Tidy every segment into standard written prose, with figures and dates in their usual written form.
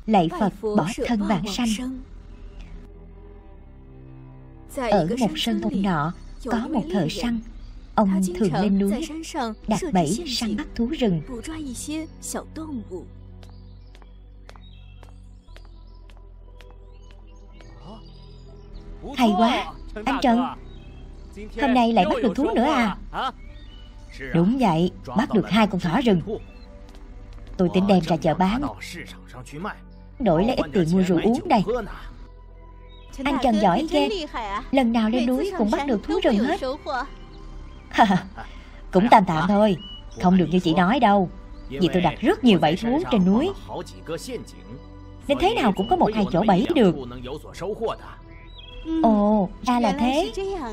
lạy Phật bỏ thân vãng sanh. Ở một sơn thôn nọ có một thợ săn. Ông thường lên núi đặt bẫy săn bắt thú rừng. Hay quá, anh Trần, hôm nay lại bắt được thú nữa à? Đúng vậy, bắt được 2 con thỏ rừng. Tôi tính đem ra chợ bán, đổi lấy ít tiền mua rượu uống đây. Anh Trần giỏi ghê, lần nào lên núi cũng bắt được thú rừng hết. Cũng tạm tạm thôi, không được như chị nói đâu. Vì tôi đặt rất nhiều bẫy thú trên núi, nên thế nào cũng có 1-2 chỗ bẫy được. Ồ, ra là thế.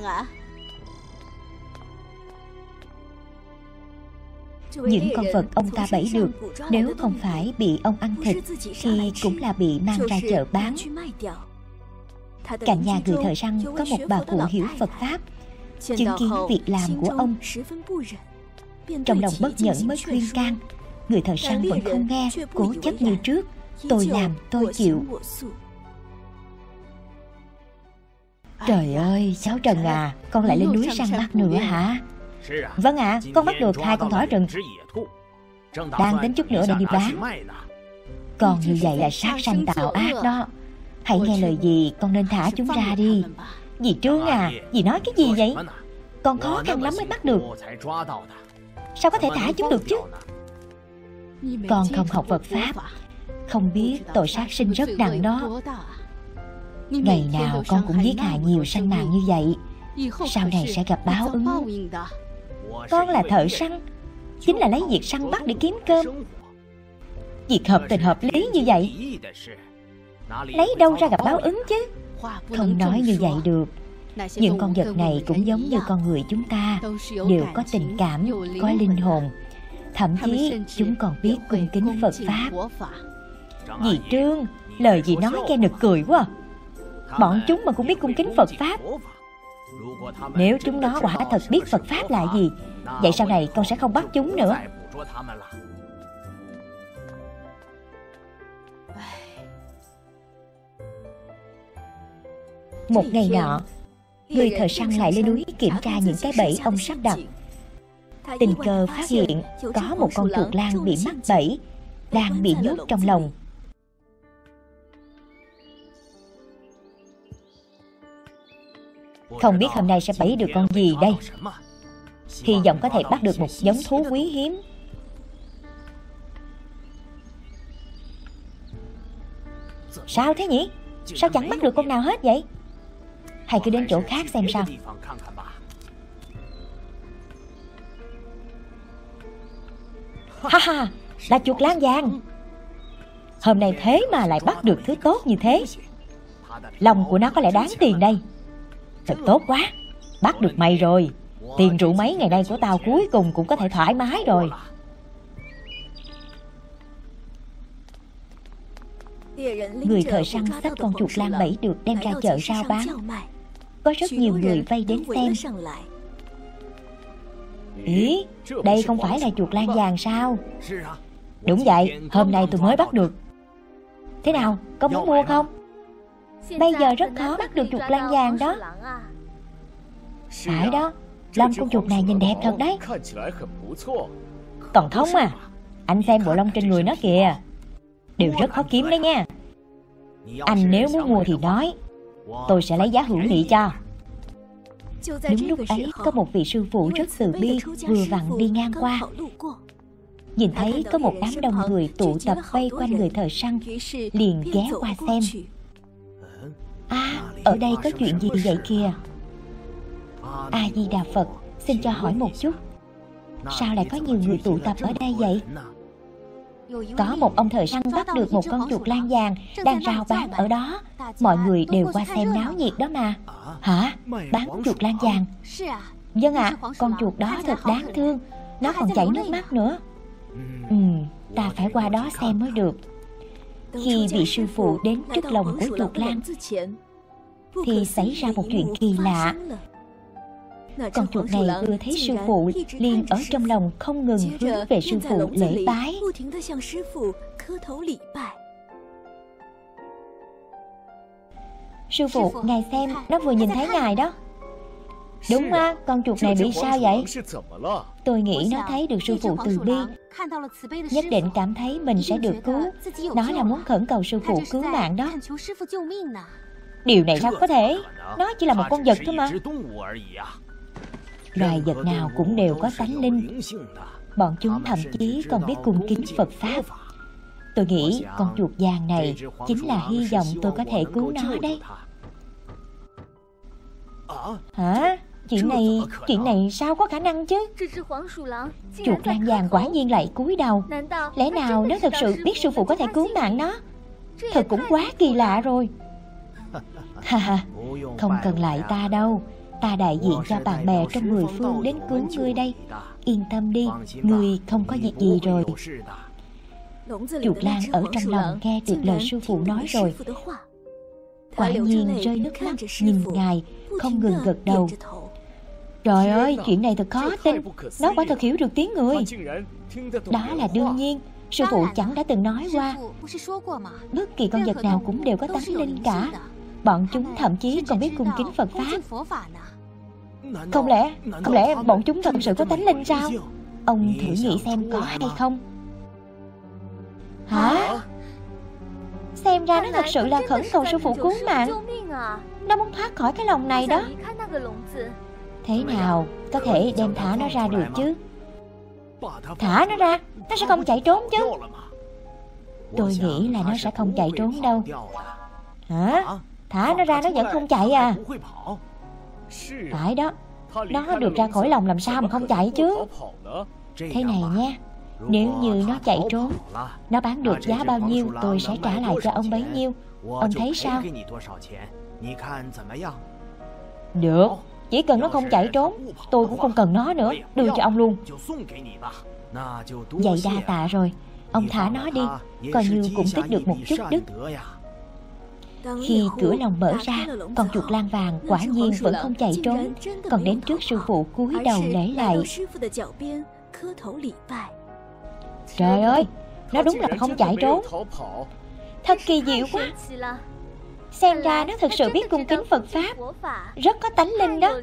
Những con vật ông ta bẫy được, nếu không phải bị ông ăn thịt thì cũng là bị mang ra chợ bán. Cạnh nhà người thợ săn có một bà cụ hiểu Phật Pháp. Chứng kiến việc làm của ông, trong lòng bất nhẫn mới khuyên can. Người thợ săn vẫn không nghe, cố chấp như trước. Tôi làm tôi chịu. Trời ơi, cháu Trần à, con lại lên núi săn bắt nữa hả? Vâng ạ, con bắt được 2 con thỏ rừng, đang tính chút nữa để đi bán. Còn như vậy là sát sanh tạo ác đó. Hãy nghe lời dì, con nên thả chúng ra đi. Dì Trương à, dì nói cái gì vậy? Con khó khăn lắm mới bắt được, sao có thể thả chúng được chứ? Con không học Phật Pháp, không biết tội sát sinh rất nặng đó. Ngày nào con cũng giết hại nhiều sanh mạng như vậy, sau này sẽ gặp báo ứng. Con là thợ săn, chính là lấy việc săn bắt để kiếm cơm. Việc hợp tình hợp lý như vậy, lấy đâu ra gặp báo ứng chứ? Không nói như vậy được. Những con vật này cũng giống như con người chúng ta, đều có tình cảm, có linh hồn. Thậm chí chúng còn biết cung kính Phật Pháp. Dì Trương, lời dì nói nghe nực cười quá. Bọn chúng mà cũng biết cung kính Phật Pháp. Nếu chúng nó quả thật biết Phật Pháp là gì, vậy sau này con sẽ không bắt chúng nữa. Một ngày nọ, người thợ săn lại lên núi kiểm tra những cái bẫy ông sắp đặt. Tình cờ phát hiện có một con chuột lang bị mắc bẫy, đang bị nhốt trong lồng. Không biết hôm nay sẽ bẫy được con gì đây. Hy vọng có thể bắt được một giống thú quý hiếm. Sao thế nhỉ? Sao chẳng bắt được con nào hết vậy? Hay cứ đến chỗ khác xem sao. Ha ha, là chuột lang vàng. Hôm nay thế mà lại bắt được thứ tốt như thế. Lòng của nó có lẽ đáng tiền đây. Thật tốt quá, bắt được mày rồi. Tiền rượu mấy ngày nay của tao cuối cùng cũng có thể thoải mái rồi. Người thợ săn xách con chuột lang bẫy được đem ra chợ rau bán. Có rất nhiều người vây đến xem. Ý, đây không phải là chuột lang vàng sao? Đúng vậy, hôm nay tôi mới bắt được. Thế nào, có muốn mua không? Bây giờ rất khó bắt được chuột lang vàng đó. Phải đó, lông con chuột này nhìn đẹp thật đấy. Còn Thông à, anh xem bộ lông trên người nó kìa, đều rất khó kiếm đấy nha. Anh nếu muốn mua thì nói, tôi sẽ lấy giá hữu nghị cho. Đúng lúc ấy có một vị sư phụ rất từ bi vừa vặn đi ngang qua. Nhìn thấy có một đám đông người tụ tập vây quanh người thợ săn, liền ghé qua xem. À, ở đây có chuyện gì vậy kìa? A Di Đà Phật, xin cho hỏi một chút, sao lại có nhiều người tụ tập ở đây vậy? Có một ông thợ săn bắt được một con chuột lang vàng đang rao bán ở đó. Mọi người đều qua xem náo nhiệt đó mà. Hả? Bán chuột lang vàng? Vâng ạ, con chuột đó thật đáng thương, nó còn chảy nước mắt nữa. Ta phải qua đó xem mới được. Khi vị sư phụ đến trước lồng của chuột lang thì xảy ra một chuyện kỳ lạ. Con chuột này vừa thấy sư phụ liền ở trong lòng không ngừng hướng về sư phụ lễ bái. Sư phụ, ngài xem, nó vừa nhìn thấy ngài đó. Đúng á, con chuột này bị sao vậy? Tôi nghĩ nó thấy được sư phụ từ bi, nhất định cảm thấy mình sẽ được cứu. Nó là muốn khẩn cầu sư phụ cứu mạng đó. Điều này sao có thể? Nó chỉ là một con vật thôi mà. Loài vật nào cũng đều có tánh linh. Bọn chúng thậm chí còn biết cung kính Phật Pháp. Tôi nghĩ con chuột vàng này chính là hy vọng tôi có thể cứu nó đấy. Hả? Chuyện này sao có khả năng chứ? Chuột lang vàng quả nhiên lại cúi đầu. Lẽ nào nó thật sự biết sư phụ có thể cứu mạng nó? Thật cũng quá kỳ lạ rồi. Không cần lại ta đâu. Ta đại diện cho bạn bè trong 10 phương đến cứu ngươi đây. Yên tâm đi, ngươi không có việc gì rồi. Chuột lang ở trong lòng nghe được lời sư phụ nói rồi, quả nhiên rơi nước mắt nhìn ngài, không ngừng gật đầu. Trời ơi, chuyện này thật khó tin. Nó quả thật hiểu được tiếng người. Đó là đương nhiên. Sư phụ chẳng đã từng nói qua, bất kỳ con vật nào cũng đều có tánh linh cả. Bọn chúng thậm chí còn biết cung kính Phật Pháp. Không lẽ bọn chúng thật sự có tánh linh sao? Ông thử nghĩ xem có hay không. Hả? Xem ra nó thật sự là khẩn cầu sư phụ cứu mạng. Nó muốn thoát khỏi cái lồng này đó. Thế nào có thể đem thả nó ra được chứ? Thả nó ra, nó sẽ không chạy trốn chứ? Tôi nghĩ là nó sẽ không chạy trốn đâu. Hả? Thả nó ra nó vẫn không chạy à? Phải đó, nó được ra khỏi lồng làm sao mà không chạy chứ? Thế này nha, nếu như nó chạy trốn, nó bán được giá bao nhiêu tôi sẽ trả lại cho ông bấy nhiêu. Ông thấy sao? Được, chỉ cần nó không chạy trốn, tôi cũng không cần nó nữa. Đưa cho ông luôn. Vậy đa tạ rồi. Ông thả nó đi, coi như cũng tích được một chút đức. Khi cửa lồng mở ra, con chuột lang vàng quả nhiên vẫn không chạy trốn, còn đến trước sư phụ cúi đầu lễ lại. Trời ơi, nó đúng là không chạy trốn. Thật kỳ diệu quá. Xem ra nó thực sự biết cung kính Phật Pháp, rất có tánh linh đó.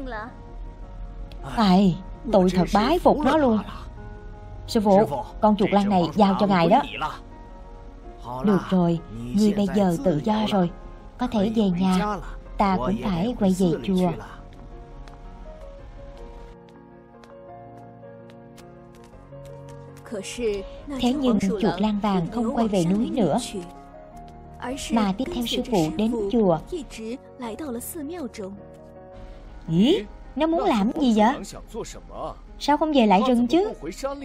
Tôi thật bái phục nó luôn. Sư phụ, con chuột lang này giao cho ngài đó. Được rồi, ngươi bây giờ tự do rồi, có thể về nhà. Ta cũng phải quay về chùa. Thế nhưng chuột lang vàng không quay về núi nữa, mà đi theo sư phụ đến chùa. Ý, nó muốn làm gì vậy? Sao không về lại rừng chứ?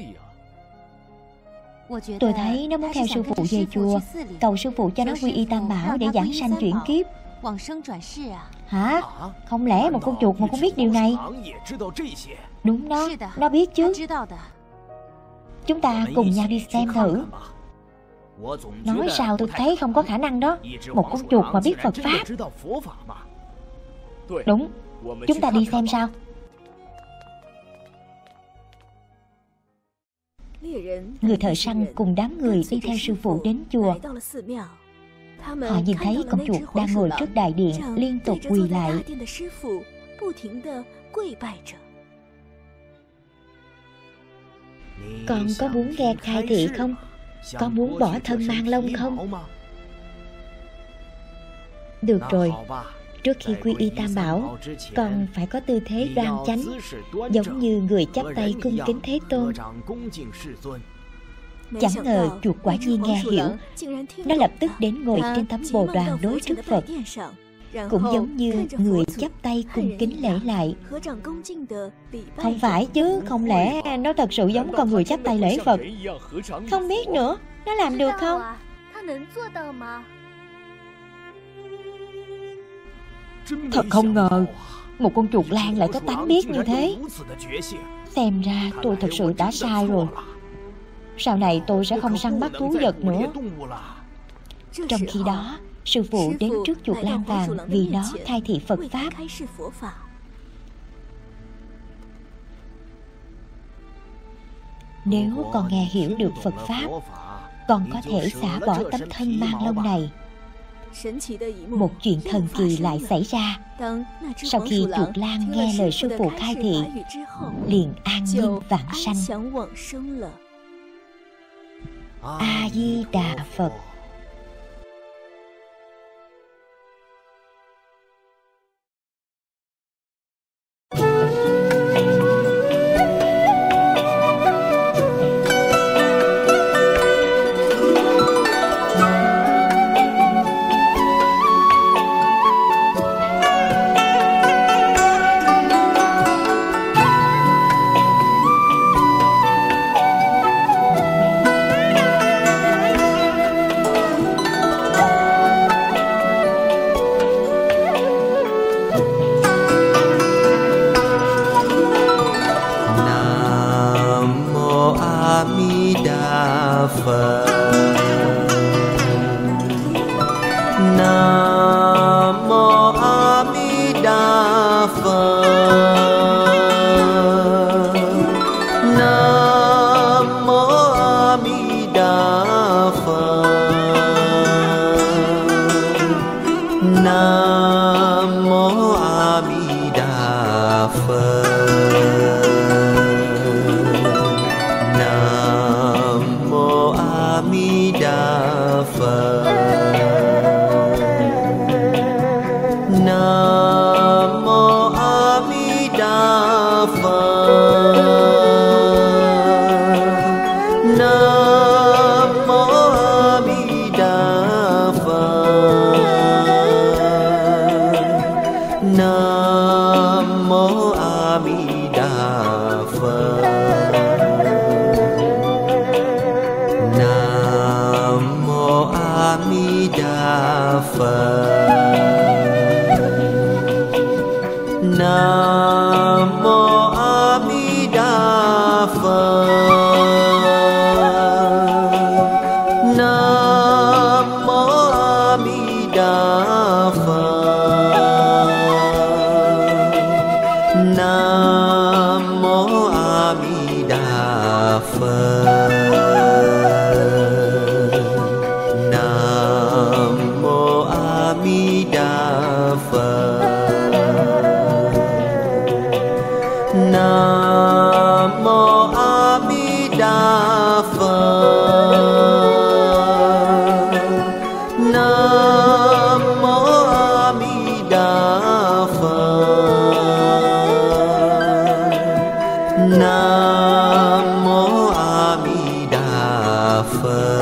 Tôi thấy nó muốn theo sư phụ về chùa, cầu sư phụ cho nó quy y Tam Bảo để giảng sanh chuyển kiếp. Hả? Không lẽ một con chuột mà cũng biết điều này? Đúng đó, nó biết chứ. Chúng ta cùng nhau đi xem thử. Nói sao tôi thấy không có khả năng đó. Một con chuột mà biết Phật Pháp. Đúng, chúng ta đi xem sao. Người thợ săn cùng đám người đi theo sư phụ đến chùa. Họ nhìn thấy con chuột đang ngồi trước đại điện, liên tục quỳ lại. Con có muốn nghe khai thị không? Có muốn bỏ thân mang lông không? Được rồi, trước khi quy y Tam Bảo, con phải có tư thế đoan chánh, giống như người chắp tay cung kính Thế Tôn. Chẳng ngờ chuột quả nhiên nghe hiểu. Nó lập tức đến ngồi trên tấm bồ đoàn đối trước Phật, cũng giống như người chắp tay cung kính lễ lại. Không phải chứ, không lẽ nó thật sự giống con người chắp tay lễ Phật? Không biết nữa, nó làm được không? Thật không ngờ một con chuột lang lại có tánh biết như thế. Xem ra tôi thật sự đã sai rồi. Sau này tôi sẽ không săn bắt thú vật nữa. Trong khi đó, sư phụ đến trước chuột lang vàng vì nó khai thị Phật Pháp. Nếu con nghe hiểu được Phật Pháp, con có thể xả bỏ tấm thân mang lông này. Một chuyện thần kỳ lại xảy ra. Sau khi chuột lang nghe lời sư phụ khai thị, liền an nhiên vãng sanh. A Di Đà Phật. Nam mô A Di Đà Phật.